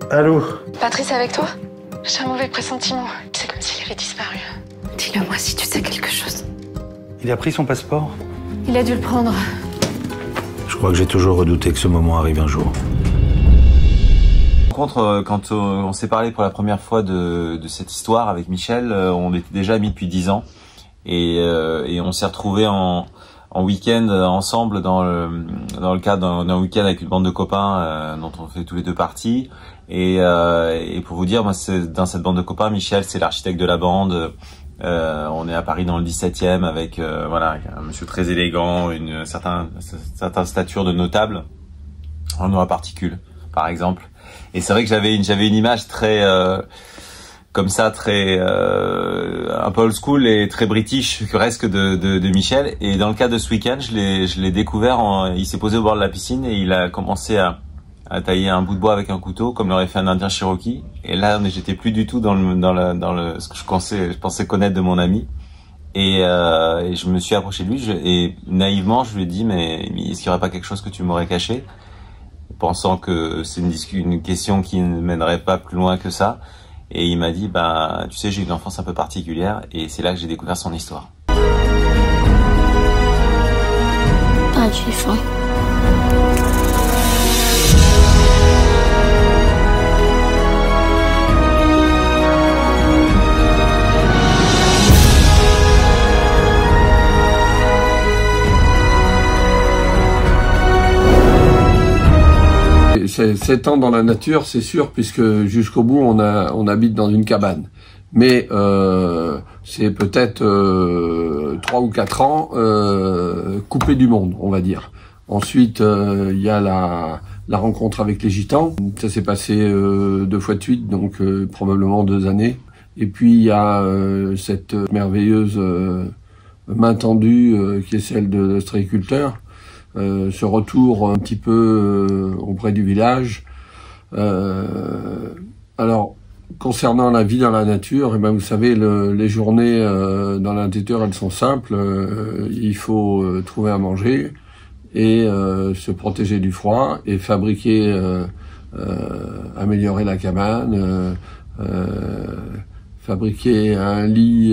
Allô? Patrice est avec toi? J'ai un mauvais pressentiment. C'est comme s'il avait disparu. Dis-le-moi si tu sais quelque chose. Il a pris son passeport? Il a dû le prendre. Je crois que j'ai toujours redouté que ce moment arrive un jour. Par contre, quand on s'est parlé pour la première fois de cette histoire avec Michel, on était déjà amis depuis 10 ans. Et on s'est retrouvés en week-end ensemble dans le cadre d'un week-end avec une bande de copains dont on fait tous les deux partie. Et pour vous dire, moi, dans cette bande de copains, Michel, c'est l'architecte de la bande. On est à Paris dans le 17e avec voilà, un monsieur très élégant, une certaine stature de notable, en noix à particules, par exemple. Et c'est vrai que j'avais une image très comme ça, très un peu old school et très british presque de Michel. Et dans le cadre de ce week-end, je l'ai découvert. Il s'est posé au bord de la piscine et il a commencé à tailler un bout de bois avec un couteau, comme l'aurait fait un Indien Cherokee. Et là, j'étais plus du tout dans ce que je pensais connaître de mon ami. Et je me suis approché de lui et naïvement, je lui ai dit, mais est-ce qu'il n'y aurait pas quelque chose que tu m'aurais caché? Pensant que c'est une question qui ne mènerait pas plus loin que ça. Et il m'a dit, bah, tu sais, j'ai une enfance un peu particulière, et c'est là que j'ai découvert son histoire. Pas du fond. C'est 7 ans dans la nature, c'est sûr, puisque jusqu'au bout on habite dans une cabane. Mais c'est peut-être 3 ou 4 ans coupé du monde, on va dire. Ensuite, il y a la rencontre avec les Gitans. Ça s'est passé 2 fois de suite, donc probablement 2 années. Et puis il y a cette merveilleuse main tendue qui est celle de l'ostréiculteur. Ce retour un petit peu auprès du village. Alors, concernant la vie dans la nature, eh ben, vous savez, les journées dans la nature, elles sont simples. Il faut trouver à manger et se protéger du froid et fabriquer, améliorer la cabane, fabriquer un lit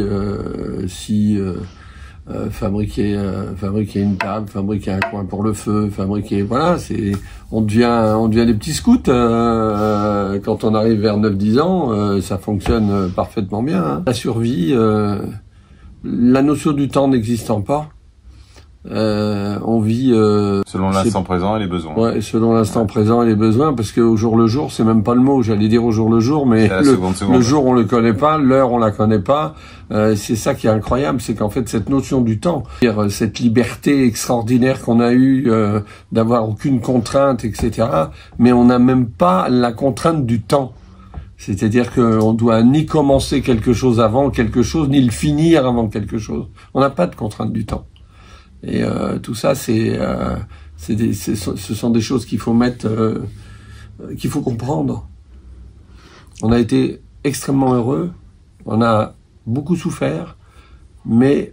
fabriquer une table, fabriquer un coin pour le feu, voilà, on devient des petits scouts quand on arrive vers 9-10 ans, ça fonctionne parfaitement bien, hein. La survie, la notion du temps n'existant pas, on vit selon l'instant présent et les besoins. Ouais, selon l'instant présent et les besoins, parce que au jour le jour, c'est même pas le mot. J'allais dire au jour le jour, mais le jour on le connaît pas, l'heure on la connaît pas. C'est ça qui est incroyable, c'est qu'en fait cette notion du temps, cette liberté extraordinaire qu'on a eue d'avoir aucune contrainte, etc. Mais on n'a même pas la contrainte du temps. C'est-à-dire qu'on doit ni commencer quelque chose avant quelque chose, ni le finir avant quelque chose. On n'a pas de contrainte du temps. Et tout ça, ce sont des choses qu'il faut qu'il faut comprendre. On a été extrêmement heureux, on a beaucoup souffert, mais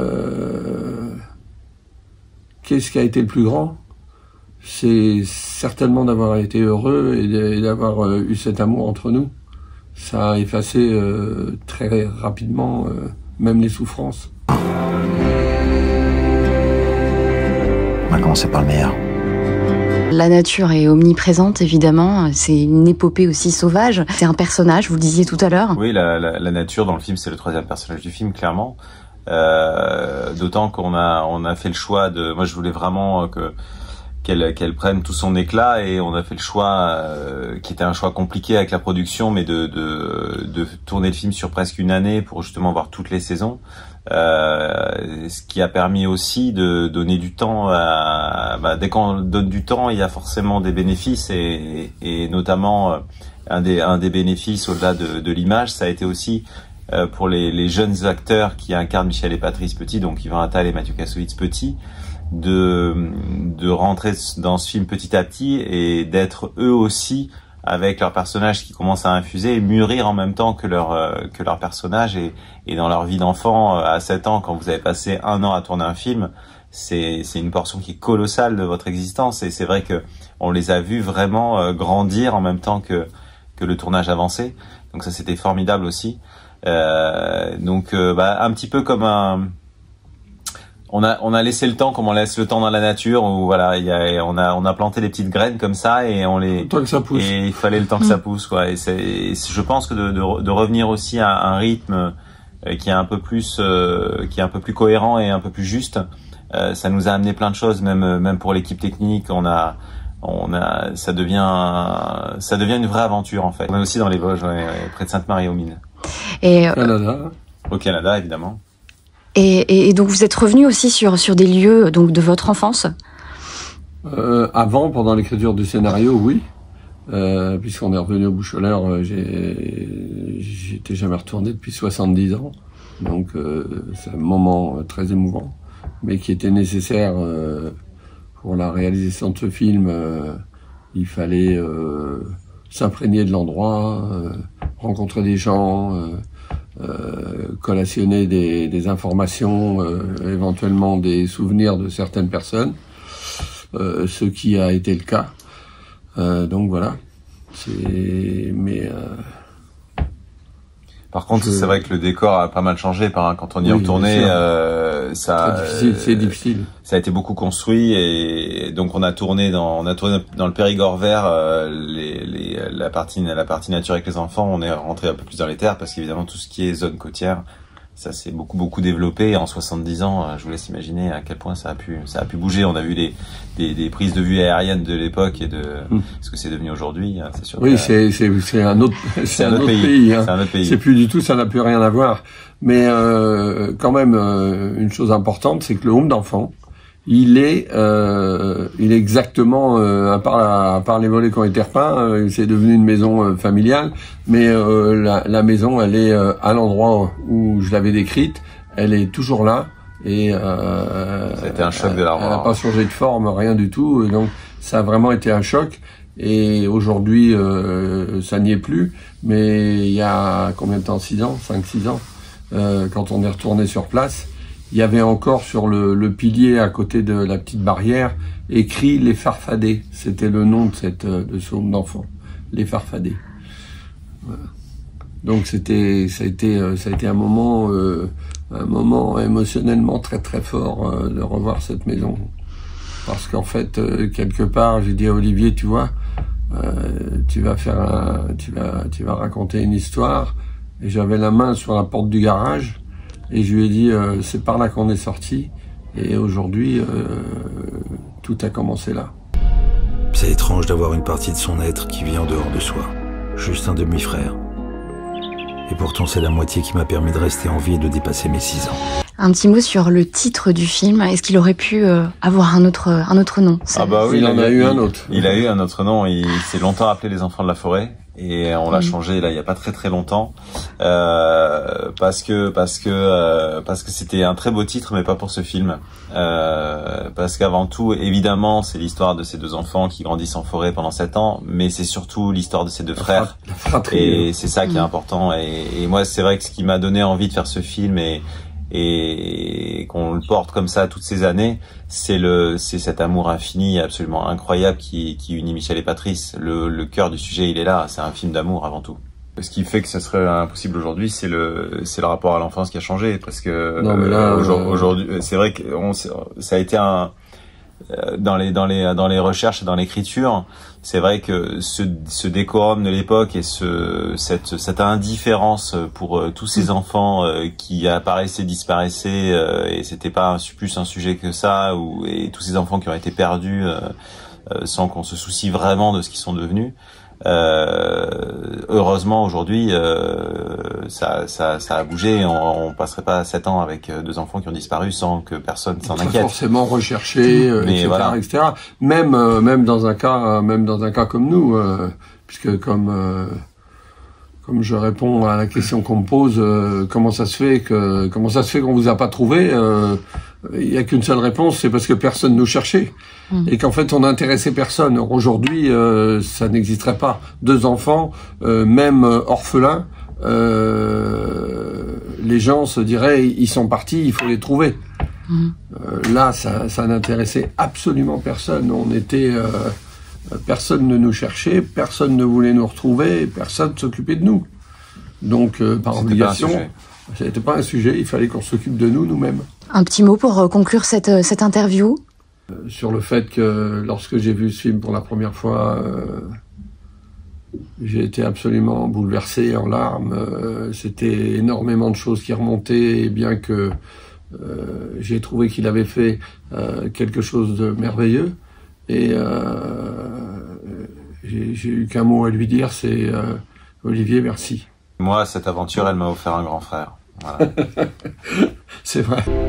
qu'est-ce qui a été le plus grand? C'est certainement d'avoir été heureux et d'avoir eu cet amour entre nous. Ça a effacé très rapidement même les souffrances. On va commencer par le meilleur. La nature est omniprésente, évidemment. C'est une épopée aussi sauvage. C'est un personnage, vous le disiez tout à l'heure. Oui, la nature dans le film, c'est le 3e personnage du film, clairement. D'autant qu'on a fait le choix de... Moi, je voulais vraiment qu'elle prenne tout son éclat, et on a fait le choix qui était un choix compliqué avec la production, mais de tourner le film sur presque une année pour justement voir toutes les saisons. Ce qui a permis aussi de donner du temps dès qu'on donne du temps, il y a forcément des bénéfices, et notamment un des bénéfices au-delà de l'image, ça a été aussi pour les jeunes acteurs qui incarnent Michel et Patrice Petit, donc Yvan Attal et Mathieu Kassovitz Petit, de rentrer dans ce film petit à petit et d'être eux aussi avec leurs personnages qui commencent à infuser et mûrir en même temps que leur personnage, et dans leur vie d'enfant à 7 ans, quand vous avez passé 1 an à tourner un film, c'est une portion qui est colossale de votre existence, et c'est vrai que on les a vus vraiment grandir en même temps que que le tournage avançait. Donc ça c'était formidable aussi. Un petit peu comme on a laissé le temps, comme on laisse le temps dans la nature, où voilà, on a planté des petites graines comme ça et le temps que ça pousse. Et il fallait le temps que ça pousse, quoi. Et je pense que de revenir aussi à un rythme qui est un peu plus cohérent et un peu plus juste, ça nous a amené plein de choses, même pour l'équipe technique. Ça devient une vraie aventure en fait. On est aussi dans les Vosges, près de Sainte-Marie-aux-Mines. Et au Canada évidemment. Et donc vous êtes revenu aussi sur des lieux donc de votre enfance. Avant, pendant l'écriture du scénario, oui, puisqu'on est revenu au Boucholeur, j'étais jamais retourné depuis 70 ans, donc c'est un moment très émouvant, mais qui était nécessaire pour la réalisation de ce film. Il fallait s'imprégner de l'endroit, rencontrer des gens, collationner des informations, éventuellement des souvenirs de certaines personnes, ce qui a été le cas. Donc voilà. Par contre, c'est vrai que le décor a pas mal changé quand on y est retourné. C'est difficile. Ça a été beaucoup construit et donc on a tourné dans le Périgord vert, la partie nature avec les enfants. On est rentré un peu plus dans les terres parce qu'évidemment tout ce qui est zone côtière, ça s'est beaucoup développé. Et en 70 ans, je vous laisse imaginer à quel point ça a pu bouger. On a vu des prises de vue aériennes de l'époque et de ce que c'est devenu aujourd'hui. C'est sûr. Oui, c'est un autre pays. Hein. C'est un autre pays. C'est plus du tout, ça n'a plus rien à voir. Mais quand même, une chose importante, c'est que le home d'enfants, il est exactement, à part les volets qui ont été repeints, c'est devenu une maison familiale, mais la maison, elle est à l'endroit où je l'avais décrite, elle est toujours là, et ça a été un choc de la elle n'a pas changé de forme, rien du tout, et donc ça a vraiment été un choc, et aujourd'hui, ça n'y est plus, mais il y a combien de temps, 5-6 ans, quand on est retourné sur place, il y avait encore sur le pilier à côté de la petite barrière écrit Les Farfadets. C'était le nom de ce home d'enfants. Les Farfadets. Voilà. Donc ça a été un moment émotionnellement très très fort de revoir cette maison. Parce qu'en fait, quelque part, j'ai dit à Olivier, tu vois, tu vas raconter une histoire. Et j'avais la main sur la porte du garage. Et je lui ai dit, c'est par là qu'on est sorti. Et aujourd'hui, tout a commencé là. C'est étrange d'avoir une partie de son être qui vit en dehors de soi. Juste un demi-frère. Et pourtant, c'est la moitié qui m'a permis de rester en vie et de dépasser mes 6 ans. Un petit mot sur le titre du film. Est-ce qu'il aurait pu avoir un autre nom? Ah bah oui, il en a eu un autre. Il a eu un autre nom. Il s'est longtemps appelé Les Enfants de la Forêt. Et on l'a changé là il y a pas très longtemps parce que c'était un très beau titre, mais pas pour ce film, parce qu'avant tout évidemment c'est l'histoire de ces deux enfants qui grandissent en forêt pendant 7 ans, mais c'est surtout l'histoire de ces deux frères, et c'est ça qui est important. Et moi c'est vrai que ce qui m'a donné envie de faire ce film et qu'on le porte comme ça toutes ces années, c'est cet amour infini absolument incroyable qui unit Michel et Patrice. Le cœur du sujet, il est là, c'est un film d'amour avant tout. Ce qui fait que ce serait impossible aujourd'hui, c'est le rapport à l'enfance qui a changé, parce que aujourd'hui, c'est vrai que ça a été dans les recherches et dans l'écriture, c'est vrai que ce décorum de l'époque et cette indifférence pour tous ces enfants qui apparaissaient, disparaissaient, et c'était pas plus un sujet que ça, et tous ces enfants qui ont été perdus sans qu'on se soucie vraiment de ce qu'ils sont devenus. Heureusement aujourd'hui ça a bougé. On passerait pas 7 ans avec 2 enfants qui ont disparu sans que personne s'en inquiète. Forcément recherché, etc., voilà. etc. Même dans un cas comme nous, puisque comme je réponds à la question qu'on me pose, comment ça se fait qu'on vous a pas trouvé, il y a qu'une seule réponse, c'est parce que personne nous cherchait. Et qu'en fait on n'intéressait personne. Aujourd'hui, ça n'existerait pas. 2 enfants, même orphelins, les gens se diraient ils sont partis, il faut les trouver. Là, ça n'intéressait absolument personne. On était personne ne nous cherchait, personne ne voulait nous retrouver, personne ne s'occupait de nous. Donc, par obligation, ça n'était pas un sujet, il fallait qu'on s'occupe de nous, nous-mêmes. Un petit mot pour conclure cette interview. Sur le fait que lorsque j'ai vu ce film pour la première fois, j'ai été absolument bouleversé, en larmes. C'était énormément de choses qui remontaient, et bien que j'ai trouvé qu'il avait fait quelque chose de merveilleux. Et j'ai eu qu'un mot à lui dire, c'est Olivier, merci. Moi, cette aventure, elle m'a offert un grand frère. Voilà. C'est vrai.